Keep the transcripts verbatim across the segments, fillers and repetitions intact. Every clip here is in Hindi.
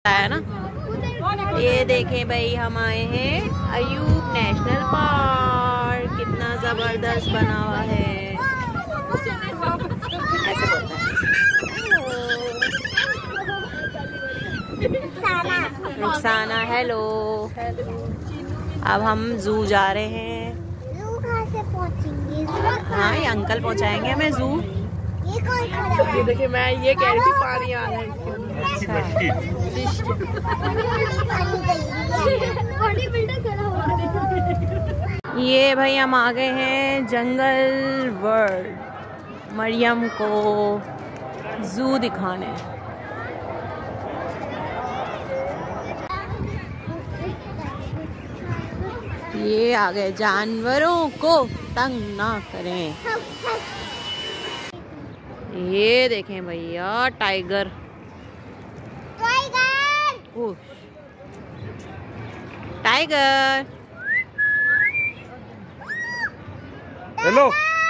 है ना। ये देखें भाई, हम आए हैं अयूब नेशनल पार्क। कितना जबरदस्त बना हुआ है। ऐसे बोलता है रुखसाना। हेलो। अब हम जू जा रहे हैं। जू कहाँ से पहुँचेंगे? हाँ, ये अंकल पहुँचाएंगे हमें जू। ये कौन खड़ा है? ये देखिए, मैं ये कह रही थी पानी आ रहा है इसके अंदर। ये भाई हम आ गए हैं जंगल वर्ल्ड, मरियम को जू दिखाने। ये आ गए, जानवरों को तंग ना करें। ये देखें भैया, टाइगर। Tiger tiger hello.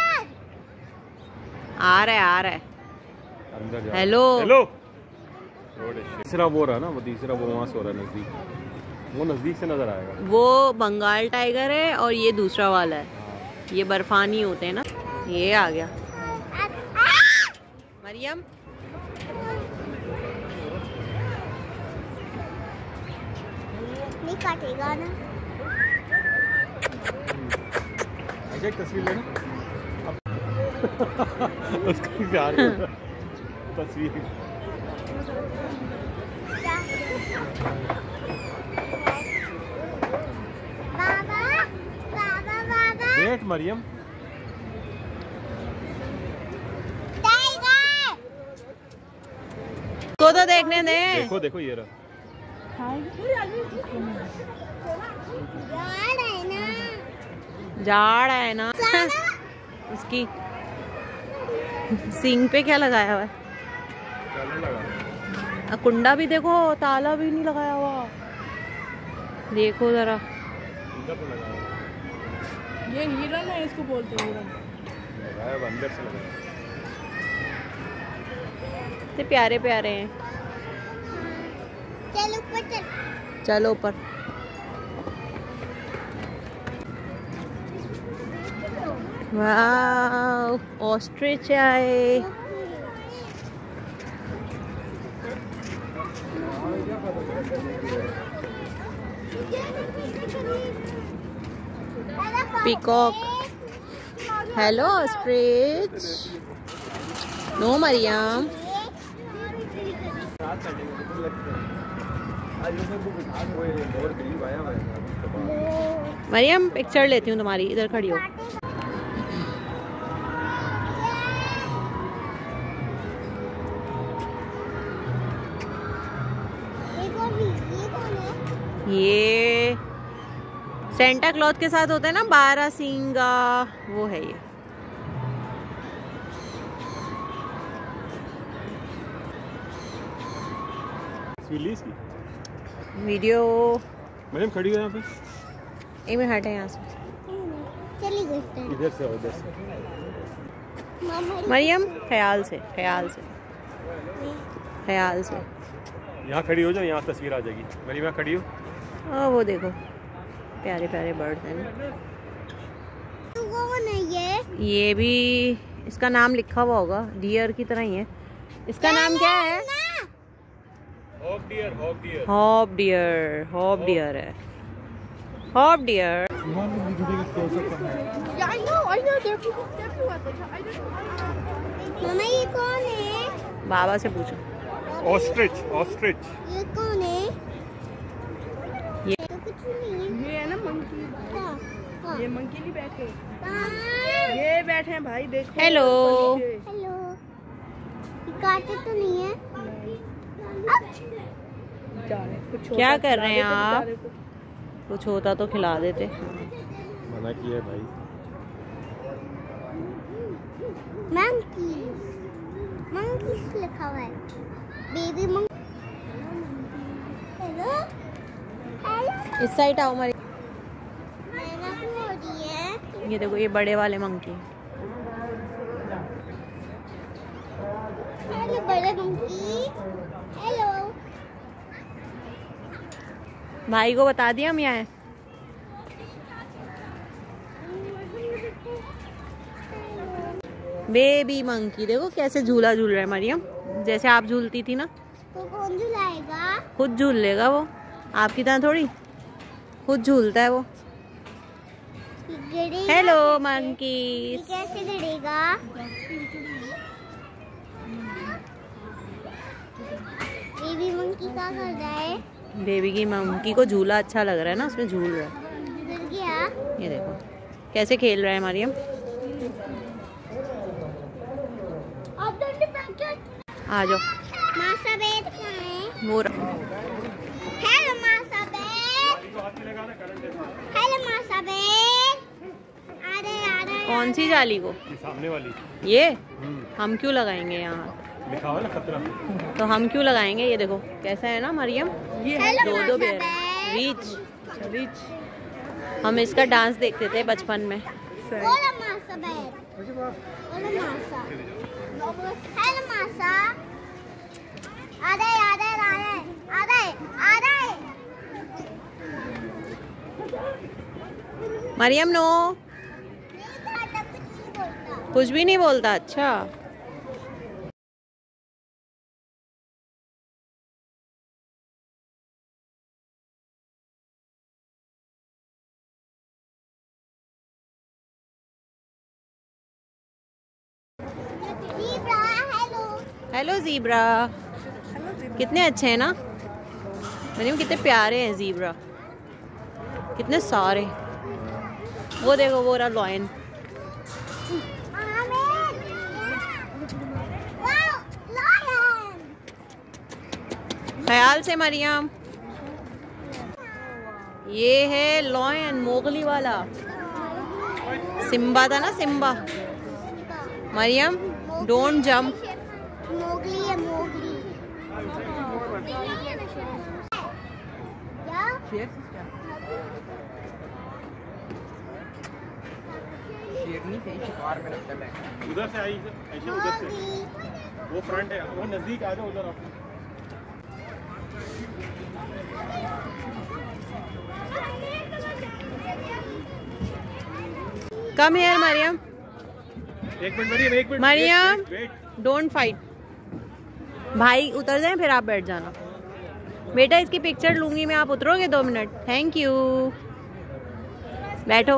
आ रहा है आ रहा है। अंदर जा। Hello hello. तीसरा वो रहा ना, वो तीसरा वो वहाँ से हो रहा है नजदीक, वो नजदीक से नजर आएगा। वो बंगाल टाइगर है और ये दूसरा वाला है। ये बर्फानी होते हैं ना। ये आ गया मरियम। नहीं काटेगा ना। एक तस्वीर लेना। उसका भी प्यार तस्वीर। बाबा बाबा बाबा देख मरियम, टाइगर तो तो देखने दे। देखो देखो ये रहा। यार है ना। जाड़ है ना। उसकी सींग पे क्या लगाया हुआ है? आ, कुंडा भी देखो, ताला भी नहीं लगाया हुआ। देखो जरा। ये हिरन है, इसको बोलते हैं हिरन। लगाया अंदर से लगाया। इतने प्यारे प्यारे हैं। चल ऊपर चल। चलो ऊपर। वाह, ऑस्ट्रिच आए। Peacock. Hello ostrich. No Mariam. Mariam picture लेती हूँ तुम्हारी, इधर खड़ी हो। ये सेंटा क्लॉथ के साथ होता है ना, बारह सींगा, वो है ये। वीडियो मैडम खड़ी हो यहाँ पे। एक मिनट हटे यहाँ से। चली गई इधर से उधर से। मरियम ख्याल से, ख्याल से, ख्याल से। यहाँ खड़ी हो जाओ, यहाँ तस्वीर आ जाएगी। मरियम यहाँ खड़ी हो। आ, वो देखो प्यारे प्यारे बर्ड्स हैं ना। तो वो नहीं है। ये भी, इसका नाम लिखा हुआ होगा, डियर की तरह ही है। इसका नाम क्या है? Hop deer, hop deer. Hop deer, hop deer है। Hop deer. Yeah, I know, I know. There are people everywhere. I don't know. मामा ये कौन है? बाबा से पूछो। Ostrich, ostrich. ये कौन है? ये तो कुछ नहीं है। ये है ना मंकी। हाँ, हाँ। ये मंकी नहीं बैठे, हाँ। ये बैठे हैं भाई, देखो। हेलो। हेलो। ये काटे तो नहीं है? कुछ क्या कर रहे हैं आप? कुछ होता तो खिला देते। मना किया है भाई। मंकी, मंकी लिखा हुआ है। Baby monkey. Hello, hello. इस साइड आओ मरी। मैंने हो रही है। ये देखो, ये बड़े वाले मंकी। हेलो बड़े मंकी। हेलो। भाई को बता दिया हम यहाँ हैं। बेबी मंकी देखो कैसे झूला झूल रहा है मरियम, जैसे आप झूलती थी ना। तो कौन झूलाएगा? खुद झूल लेगा वो, आपकी तरह थोड़ी, खुद झूलता है वो। Hello monkey. कैसे गिरेगा? बेबी मंकी क्या कर रहा है? बेबी की मंकी को झूला अच्छा लग रहा है ना, उसमें झूल रहा है। गिर गया? ये देखो कैसे खेल रहा है मरियम। आ जाओ। मासा बेट कहाँ है? वो हेलो मासा बेट। हेलो मासा बेट। आ रहे आ रहे। कौन सी जाली को? सामने वाली। ये हम क्यों लगाएंगे यहाँ? लिखा हुआ ना खतरा। तो हम क्यों लगाएंगे? ये देखो कैसा है ना मरियम, ये है दो दो बेर। रीच रीच हम इसका डांस देखते थे बचपन में। बोलो मासा बेट। बोलो मासा। हेलो मासा। आ रहे आ रहे आ रहे आ रहे आ रहे। मरियम नो, कुछ भी नहीं बोलता। अच्छा हेलो ज़ीब्रा। कितने अच्छे हैं ना मरियम, कितने प्यारे हैं ज़ीब्रा, कितने सारे। वो देखो वो रहा लॉयन। ख्याल से मरियम, ये है लॉयन मोगली वाला। सिम्बा था ना, Simba. Mariam don't jump. Mowgli है मोगली। क्या? शेरनी से शिकार में लगता है। उधर से आई ऐसे, उधर से वो फ्रंट है, वो नजदीक आ जाओ उधर आप। Come here Mariam. एक मिनट मरियम, एक मिनट मरियम डोंट फाइट। भाई उतर जाए फिर आप बैठ जाना। बेटा इसकी पिक्चर लूंगी मैं, आप उतरोगे दो मिनट। Thank you. बैठो।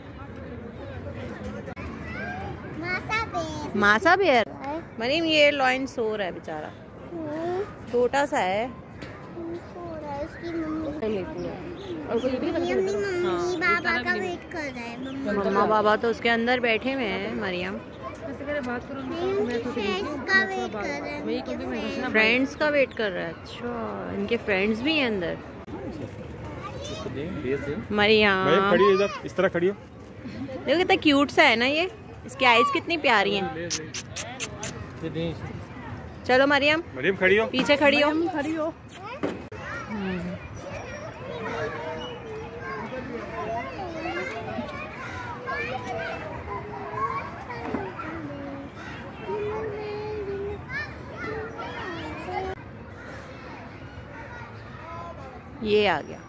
मासा बेट। मासा बेयर। मरियम ये लॉयन सो रहा है बेचारा, छोटा सा है। उसकी मम्मी और कोई भी मम्मी मम्मी बाबा का वेट कर रहा है। मम्मा बाबा तो उसके अंदर बैठे हुए हैं मरियम। फ्रेंड्स का वेट कर रहा है। अच्छा इनके फ्रेंड्स भी हैं अंदर। मरियम खड़ी है इधर, इस तरह खड़ी हो। देखो कितना क्यूट सा है ना ये, इसकी आईज कितनी प्यारी हैं। चलो मरियम, मरियम खड़ी हो, पीछे खड़ी हो। खड़ी हो। ये आ गया।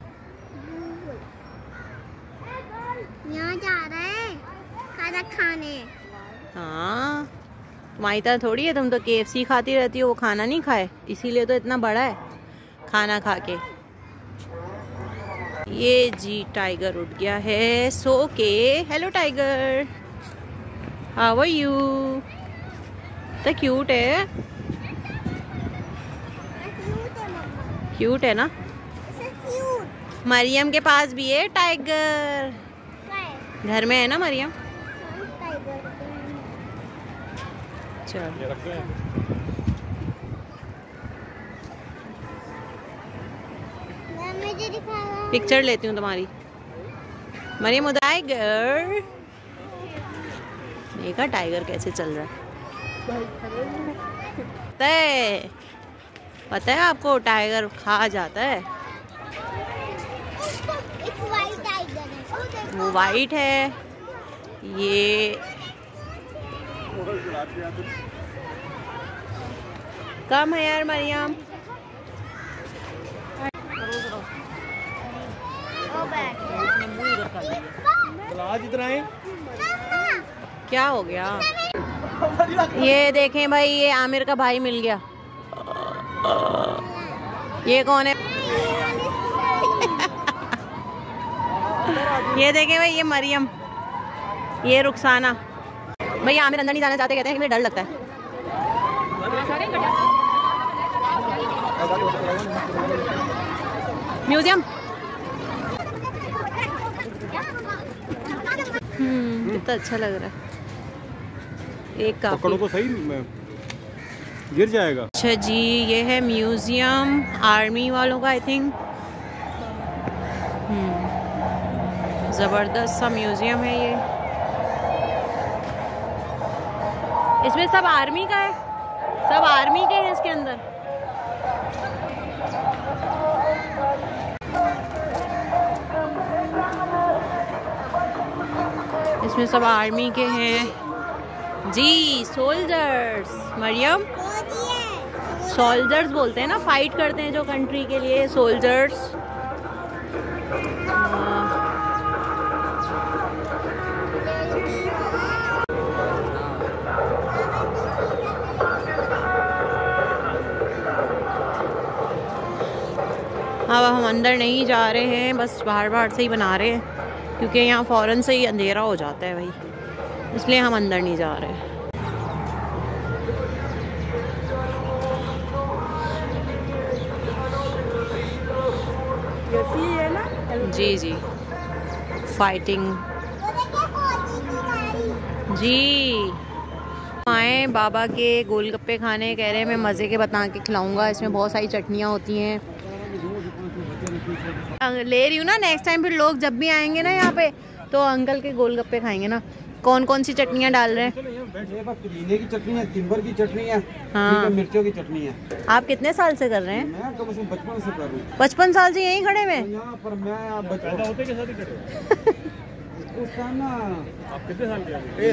यहाँ जा रहा है खाना खाने। हाँ तुम्हारी तरह थोड़ी है, तुम तो के एफ सी खाती रहती हो, वो खाना नहीं खाए, इसीलिए तो इतना बड़ा है खाना खा के। ये जी टाइगर उठ गया है सो के। Hello tiger, how are you? तो क्यूट है, क्यूट है ना। मरियम के पास भी है टाइगर, घर में है ना मरियम। चल पिक्चर लेती हूँ तुम्हारी। मरियम उधर टाइगर, देखा टाइगर कैसे चल रहा है। पता है आपको टाइगर खा जाता है। वो वाइट है, ये कम है यार मरियम। इधर आए। क्या हो गया? ये देखें भाई, ये आमिर का भाई मिल गया। ये कौन है? ये देखें भाई, ये मरियम, ये रुखसाना। भाई आमिर अंदर नहीं जाना चाहते, कहते हैं कि मुझे डर लगता है। म्यूजियम। हम्म कितना अच्छा लग रहा है। एक पकड़ो को सही गिर जाएगा। अच्छा जी, ये है म्यूजियम आर्मी वालों का, आई थिंक। जबरदस्त सा म्यूजियम है ये। इसमें सब आर्मी का है, सब आर्मी के हैं इसके अंदर। इसमें सब आर्मी के हैं जी। सोल्जर्स, मरियम, सोल्जर्स बोलते हैं ना, फाइट करते हैं जो कंट्री के लिए, सोल्जर्स। अब हम अंदर नहीं जा रहे हैं, बस बाहर बाहर से ही बना रहे हैं, क्योंकि यहाँ फ़ौरन से ही अंधेरा हो जाता है भाई, इसलिए हम अंदर नहीं जा रहे हैं। जी जी, फाइटिंग जी। आए बाबा के गोलगप्पे खाने, कह रहे हैं मैं मज़े के बता के खिलाऊंगा। इसमें बहुत सारी चटनियाँ होती हैं, ले रही हूँ ना। नेक्स्ट टाइम फिर लोग जब भी आएंगे ना यहाँ पे, तो अंकल के गोलगप्पे खाएंगे ना। कौन कौन सी चटनियाँ डाल रहे हैं? पुदीने की चटनी है, तिम्बर की चटनी है, हाँ, मिर्चों की चटनी है। आप कितने साल से कर रहे हैं? मैं तो बचपन से कर रहा हूँ। पचपन साल से यहीं खड़े में? यहाँ पर मैं बचपन होते के साथ ही खड़े उस टाइम ना। आप कितने साल के हैं?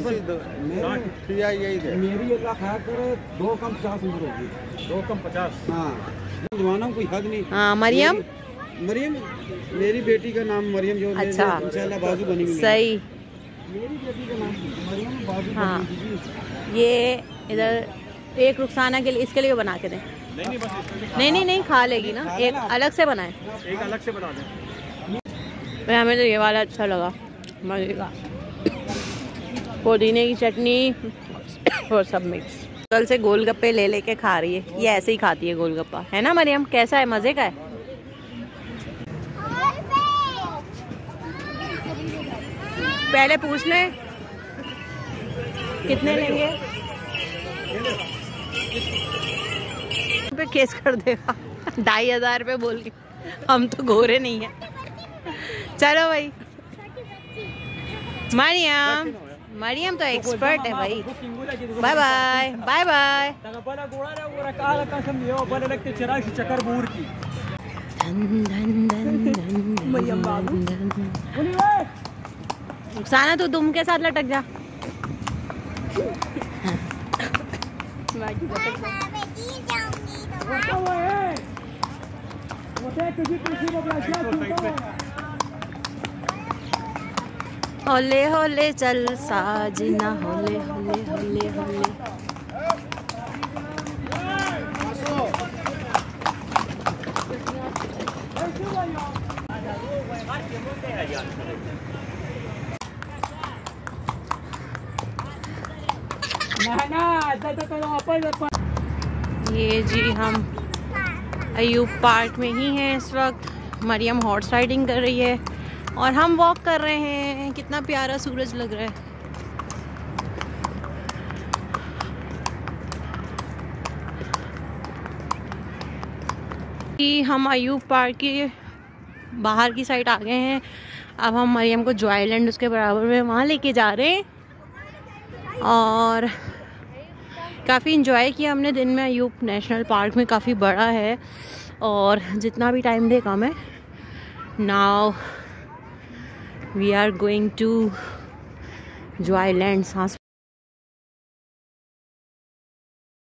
मेरी एक लाख खाया कर, दो कम पचास उम्र होगी। दो कम पचास। हाँ, जवानों कोई हद नहीं। हाँ, मरियम, मरियम मेरी बेटी का नाम मरियम, जो अच्छा, इंशाल्लाह बाजू बनी हुई है। सही। मेरी बेटी का नाम मरियम, बाजू हाँ, बनी हुई। ये इधर एक रुखसाना के लिए, इसके लिए बना के दें। नहीं नहीं, बस नहीं नहीं नहीं, खा लेगी ना, एक अलग से बनाए। एक अलग से बना दें। हमें तो ये वाला अच्छा लगा, मजे का। पुदीने की चटनी और सब मिक्स। कल से गोलगप्पे ले लेके खा रही है, ये ऐसे ही खाती है गोलगप्पा, है ना मरियम? कैसा है, मजे का है? पहले पूछ ले कितने लेंगे, पे केस कर देगा। ढाई हजार रुपये बोल के, हम तो गोरे नहीं है। चलो भाई, मरियम, मरियम तो एक्सपर्ट है भाई। Bye bye bye bye. Rukhsana तू दुम के साथ लटक जा। होले होले चल साजना, होले होले होले होले। ये जी हम अयूब पार्क में ही हैं इस वक्त। मरियम हॉर्स राइडिंग कर रही है और हम वॉक कर रहे हैं। कितना प्यारा सूरज लग रहा है। कि हम अयूब पार्क के बाहर की साइड आ गए हैं। अब हम मरियम को जॉय आइलैंड उसके बराबर में वहाँ लेके जा रहे हैं और काफ़ी इंजॉय किया हमने दिन में। अयूब नेशनल पार्क में काफ़ी बड़ा है और जितना भी टाइम दे कम है। Now we are going to joy island. सांस